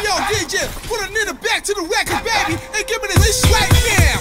Yo, DJ, put a nigga back to the record, baby, and give me this right now.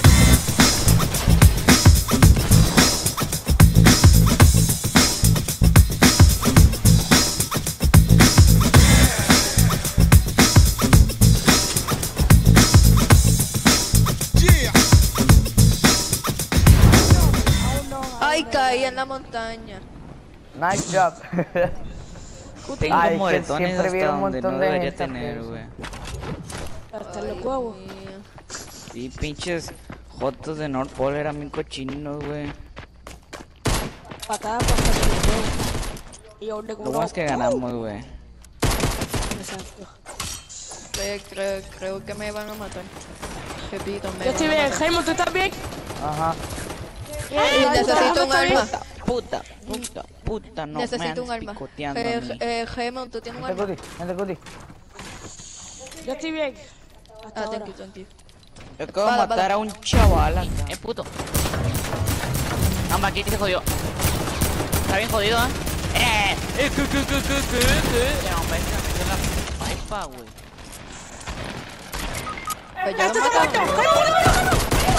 Ay, caí en la montaña. Nice job. Tengo Ay, que moretones siempre vi hasta un donde no montón de debería gente tener, así. güey. Hasta los huevos. Y pinches jotos de North Pole eran bien cochinos, güey. Patada por los huevos. Y yo le Lo bueno es que ganamos, güey. Exacto. Creo que me van a matar. Repito, me Yo estoy van a bien. matar. Jaime, ¿tú estás bien? Ajá. Y necesito un arma. Puta, no Necesito un me arma. andes picoteando a mí. Gemon, ¿tú tienes un Vente, arma? Cuti, vente, Cuti. Yo estoy bien. Hasta ahora. Thank you. Yo acabo de Vale, matar vale. a un chaval acá. Puto. No, aquí se jodió. Está bien jodido, ¿eh? No, hombre, se me metió la pipa, güey. Pues ya lo mataron.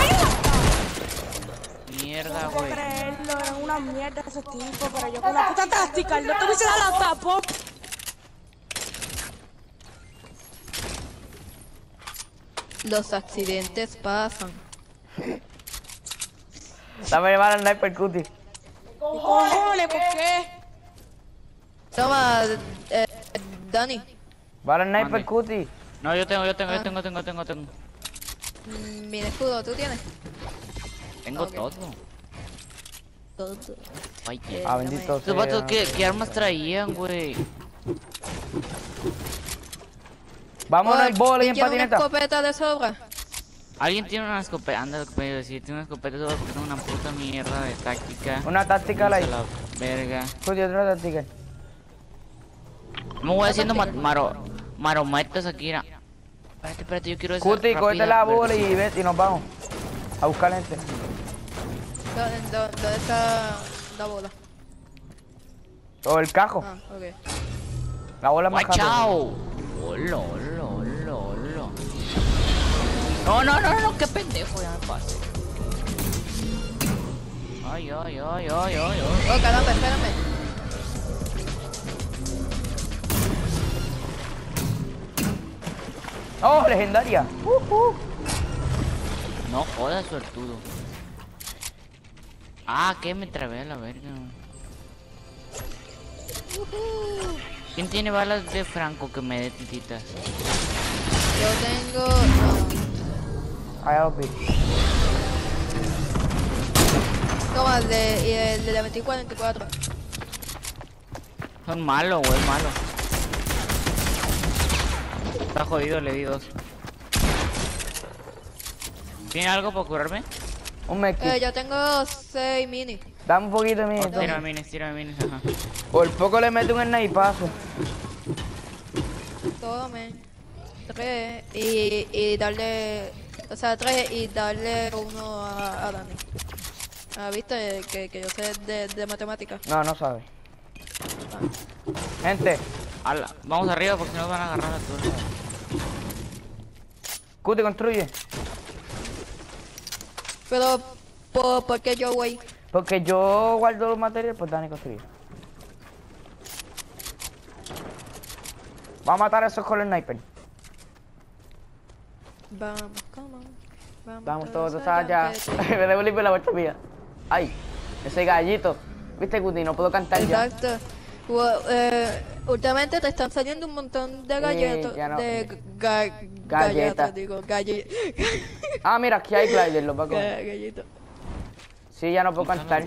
Mierda, No puedo güey. creerlo, eran una mierda esos tipos, pero yo con la puta táctica, no te hubiese dado la tapo. Los accidentes pasan. Dame llevar al sniper, Cuti. Cojones, ¿por qué? Toma, Dani. Va al sniper, Mande. Cuti. No, yo tengo. Mi escudo, ¿tú tienes? Tengo Ok. todo. Todo. Ay, Ah, bendito estos vatos, sea. ¿qué armas traían, güey? Vámonos en bola y en ¿Quién quiere una patineta. escopeta de sobra? ¿Alguien tiene una escopeta? Anda, lo que voy a decir, tiene una escopeta solo porque tengo una puta mierda de táctica. Una táctica A light. la verga. Cuti, otra táctica. Me voy haciendo marometas aquí, mira. Espérate, yo quiero esa Cuti, rápida, cógete la bola verde. y vete y nos vamos. A buscar gente. ¿Dónde está la bola? O el cajo. Ah, ok. La bola más Watch rápida. out. Hola. No, qué pendejo, ya me pasé. Ay. Oh, caramba, espérame. Oh, legendaria. No jodas, suertudo. Ah, que me trabé a la verga. ¿Quién tiene balas de Franco que me dé tititas? Yo tengo... No. Ahí lo vi. Toma, el de la 24. Son malos, güey, malo. Está jodido, le di 2. ¿Tiene algo para curarme? Un medkit. Yo tengo 6 mini. Dame un poquito de mí. No. Tírame minis, ajá. Por poco le meto un snipazo. Tome. 3 y darle... O sea, 3 y darle uno a Dani. Ah, ¿viste? Que yo sé de matemáticas. No, no sabe. Gente, Ala, vamos arriba porque nos van a agarrar a todos. Cuti, construye. Pero, ¿por qué yo, güey? Porque yo guardo los materiales, pues Dani construye. Vamos a matar a esos con el sniper. Vamos, come on. Vamos todos allá. Me devuelve la vuelta mía. Ay, ese gallito. ¿Viste, Cuti? No puedo cantar ya. Exacto. Últimamente te están saliendo un montón de galletas. ya no. De Galletas. galletas, digo. Ah, mira, aquí hay glider, los va a coger. Galletas. Sí, ya no puedo cantar.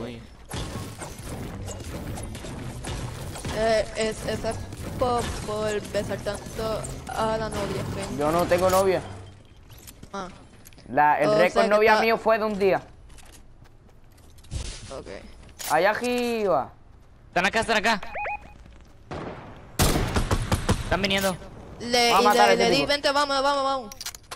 Esa es por besar tanto a la novia. ¿sí? Yo no tengo novia. Ah, El O sea récord que novia está- mío fue de un día. ok. Allá arriba. Están acá. Están viniendo. Le Vamos a matar a di, ese tipo. vente, vamos.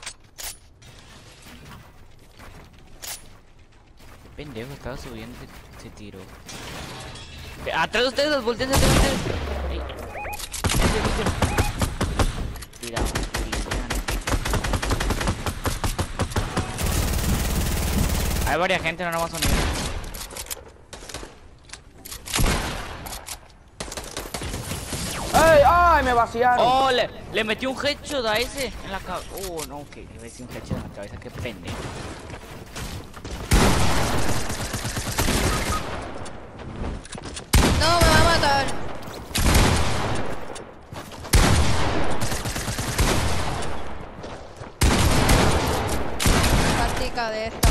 Pendejo, estaba subiendo y se tiró. Atrás de ustedes, volteen atrás de ustedes. Ey. Cuidado. Hay varias gente, no nada más son ellos. ¡Ey! ¡Ay! Me vaciaron. Oh, le metí un headshot a ese en la cabeza. Oh, no, que le metí un headshot en la cabeza, qué pendejo. No, me va a matar. Táctica de esta.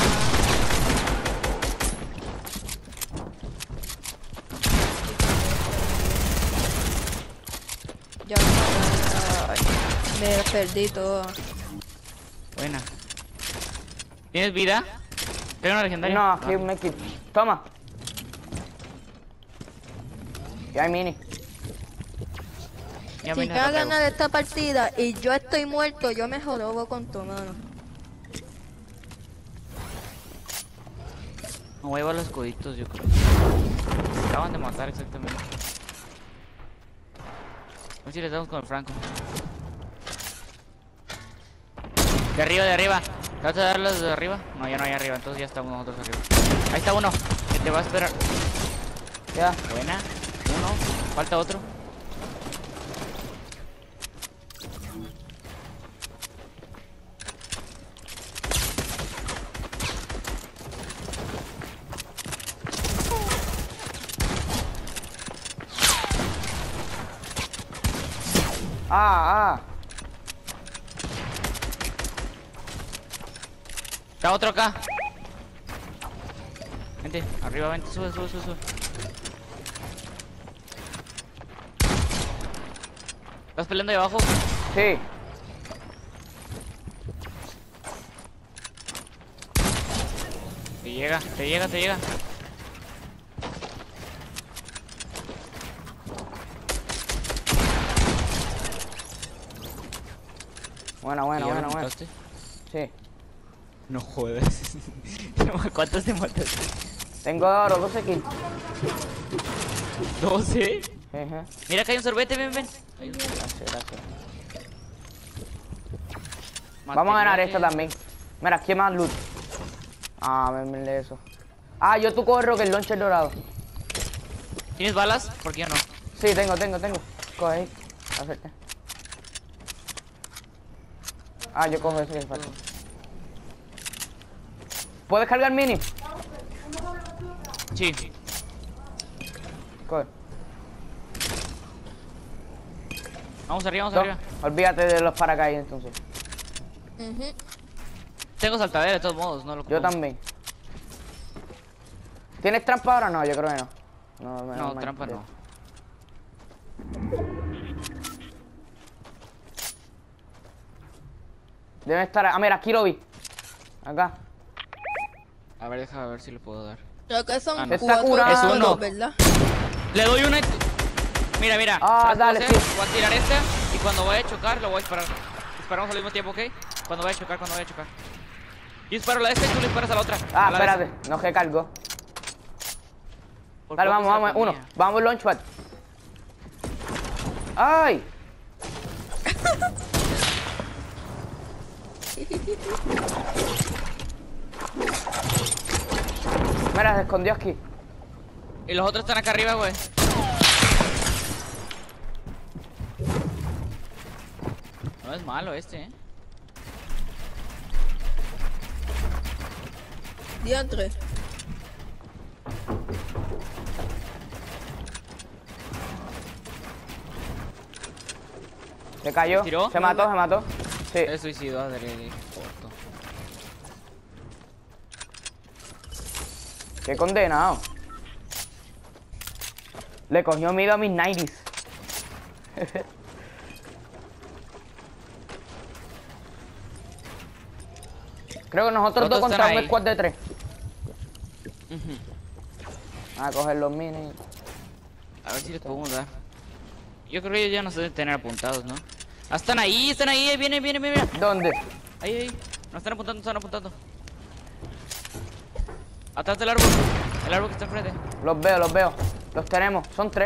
Ya me perdí todo. Buena. ¿Tienes vida? ¿Tengo una legendaria? No, aquí me quito. Toma. Y hay mini. Ya Si vine, vas a te pego. ganar esta partida y yo estoy muerto, yo me jorobo con tu mano. Me voy a llevar los escuditos, yo creo. Me acaban de matar exactamente. A ver si les damos con el Franco. De arriba, de arriba. ¿Te vas a dar los de arriba? No, ya no hay arriba, entonces ya estamos nosotros arriba. Ahí está uno, que te va a esperar. Ya. Buena. Uno. Falta otro. Ah, ah. Está otro acá. Vente, arriba, vente, sube, sube, sube, sube. ¿Estás peleando ahí abajo? Sí. Te llega, te llega, te llega. Buena, buena, ¿Y ya lo buena, buena. mataste? Sí. No jodas. ¿Cuántos te mataste? Tengo oro, 12 kills. 12. Ajá. Mira que hay un sorbete, ven, ven. Gracias, gracias. Vamos a ganar esta también. Mira, aquí hay más loot. Ah, me de eso. Ah, yo tú corro que el launcher dorado. ¿Tienes balas? ¿Por qué yo no? Sí, tengo. Coge ahí. Acerte. Ah, yo cojo ese que falta. ¿Puedes cargar mini? Sí. Coge. Vamos arriba, vamos No, arriba. olvídate de los paracaídas entonces. Tengo saltadera de todos modos, no lo Yo ocupo. también. ¿Tienes trampa ahora? No, yo creo que no. No, trampa no. Deben estar... Ah, mira, aquí lo vi. Acá. A ver, déjame ver si le puedo dar. Creo que son Ah, no. Está 4 curado. Es uno. ¿verdad? Le doy una... Mira, mira. Ah, ¿sabes dale, qué voy a hacer? sí. Voy a tirar esta y cuando vaya a chocar lo voy a disparar. Disparamos al mismo tiempo, ¿ok? Cuando vaya a chocar, cuando vaya a chocar. Yo disparo a la esta y tú le disparas a la otra. Ah, A la de esa. espérate. No se cargó. Por Dale, poco vamos, se la vamos. Uno. ponía. Vamos al launchpad. ¡Ay! Mira, se escondió aquí. Y los otros están acá arriba, güey. No es malo este, Diantre. Se cayó. ¿Tiró? Se mató, se mató. Sí. Es suicidio, de foto. Qué condenado. Le cogió miedo a mis 90s. Creo que nosotros dos Otros contra están un ahí. squad de 3. A coger los minis. A ver si les podemos dar. Yo creo que ellos ya nos deben tener apuntados, ¿no? Ah, están ahí, vienen, mira. ¿Dónde? Ahí. Nos están apuntando, están apuntando. Atrás del árbol. El árbol que está enfrente. Los veo, los veo. Los tenemos, son 3.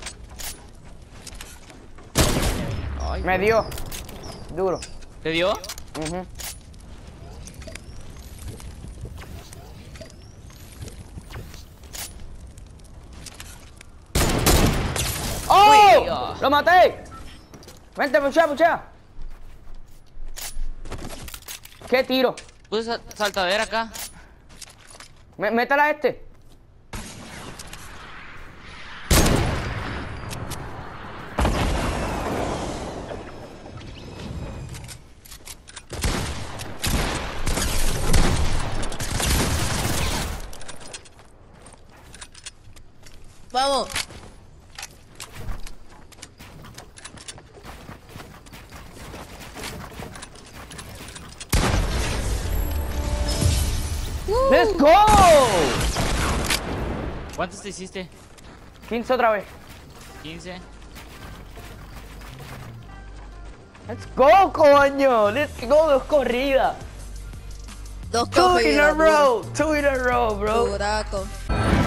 Ay, Me dio. Duro. ¿te dio? Ujú. ¡Lo maté! Vente, puchea, puchea. ¿Qué tiro? Puse saltadera acá. Métela a este. Vamos. ¡Let's go! ¿Cuántos te hiciste? 15 otra vez. 15. ¡Let's go, coño! ¡Let's go! Dos corridas. Dos Two in a corridas. row. Two in a row, bro. Duraco.